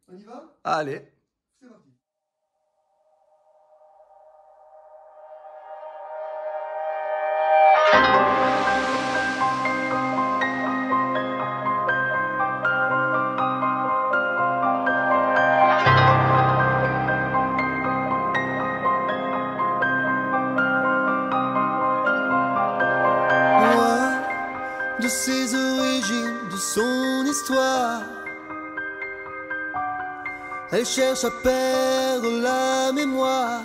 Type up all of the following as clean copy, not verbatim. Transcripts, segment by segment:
On y va? Allez. C'est parti. De ses origines, de son histoire, elle cherche à perdre la mémoire.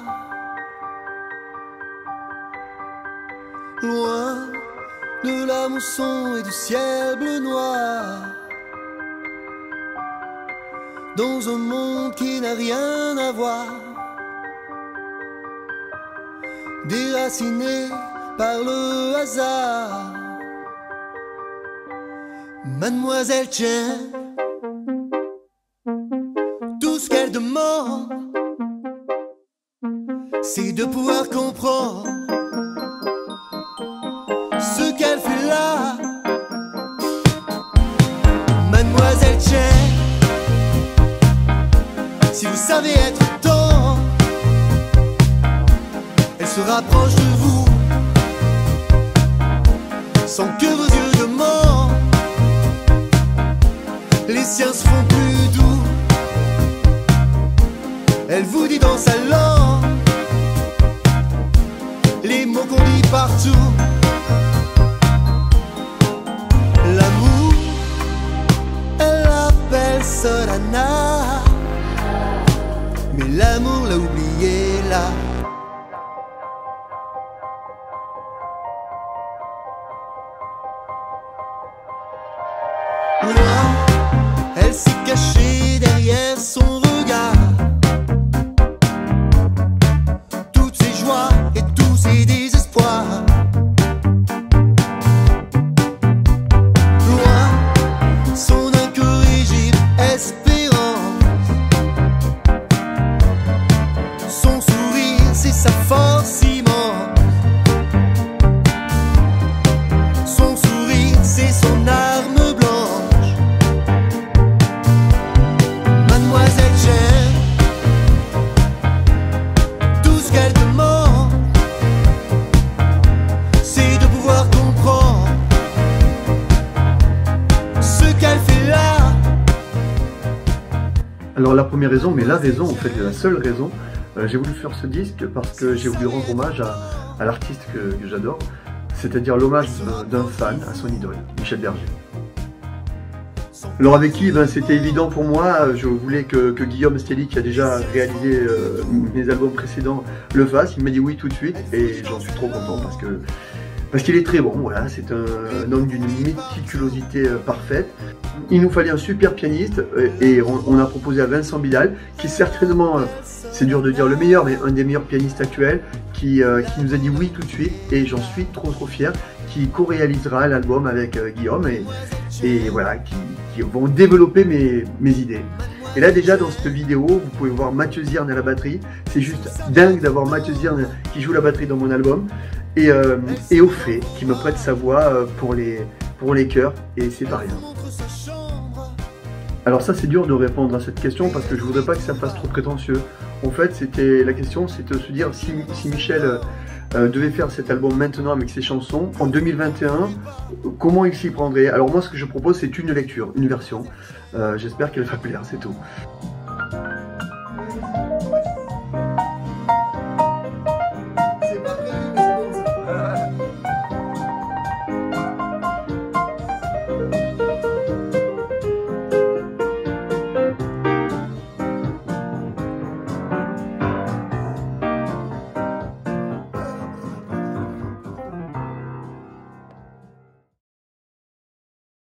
Loin de la mousson et du ciel bleu noir, dans un monde qui n'a rien à voir, déraciné par le hasard. Mademoiselle Chen, tout ce qu'elle demande, c'est de pouvoir comprendre ce qu'elle fait là. Mademoiselle Chen, si vous savez être tendre, elle se rapproche de vous sans que vos yeux demandent. Les siens se font plus doux. Elle vous dit dans sa langue les mots qu'on dit partout. L'amour, elle l'appelle Solana, mais l'amour l'a oublié là. Elle s'est cachée derrière son regard, toutes ses joies et tous ses désespoirs. Loin, son incorrigible espérance, son sourire c'est sa force immense. Son sourire c'est son arme blanche. Alors la première raison, mais la raison, en fait, la seule raison, j'ai voulu faire ce disque parce que j'ai voulu rendre hommage à l'artiste que j'adore, c'est-à-dire l'hommage d'un fan à son idole, Michel Berger. Alors avec qui, c'était évident pour moi, je voulais que Guillaume Stelly, qui a déjà réalisé mes albums précédents, le fasse. Il m'a dit oui tout de suite et j'en suis trop content parce qu'il est très bon, voilà, c'est un homme d'une méticulosité parfaite. Il nous fallait un super pianiste et on a proposé à Vincent Bidal, qui certainement, c'est dur de dire le meilleur, mais un des meilleurs pianistes actuels, qui nous a dit oui tout de suite et j'en suis trop fier, qui co-réalisera l'album avec Guillaume et voilà, qui vont développer mes idées. Et là déjà dans cette vidéo, vous pouvez voir Mathieu Zierne à la batterie. C'est juste dingue d'avoir Mathieu Zierne qui joue la batterie dans mon album. Et au fait, qui me prête sa voix pour les chœurs, et c'est pas rien. Alors ça c'est dur de répondre à cette question parce que je voudrais pas que ça fasse trop prétentieux. En fait la question c'était de se dire si Michel devait faire cet album maintenant avec ses chansons, en 2021, comment il s'y prendrait? Alors moi ce que je propose c'est une lecture, une version. J'espère qu'elle va plaire, c'est tout.